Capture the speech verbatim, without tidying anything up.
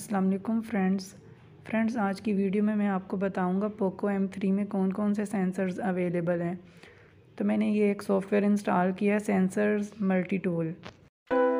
अस्सलाम वालेकुम friends friends आज की वीडियो में मैं आपको बताऊंगा पोको एम थ्री में कौन कौन से सेंसर्स अवेलेबल हैं। तो मैंने ये एक सॉफ्टवेयर इंस्टॉल किया है, सेंसर्स मल्टी टूल।